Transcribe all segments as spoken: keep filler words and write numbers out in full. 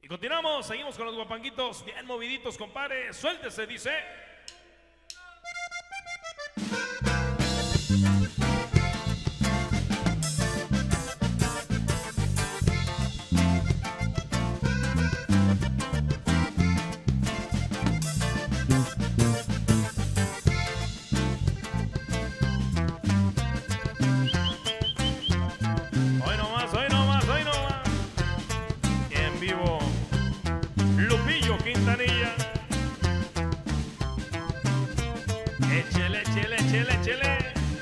Y continuamos, seguimos con los guapanguitos bien moviditos, compadre. Suéltese, dice. Hoy nomás, hoy nomás, hoy nomás. En vivo, Lupillo Quintanilla. Échele, échele, échele, échele.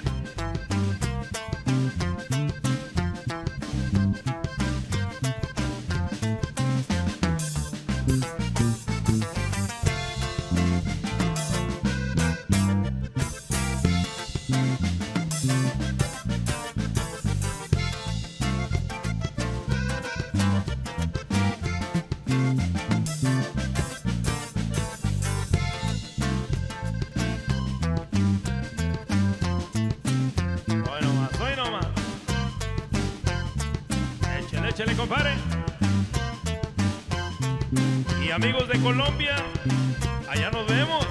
Hoy nomás, hoy nomás. Échele, échele, compadre. Y amigos de Colombia, allá nos vemos.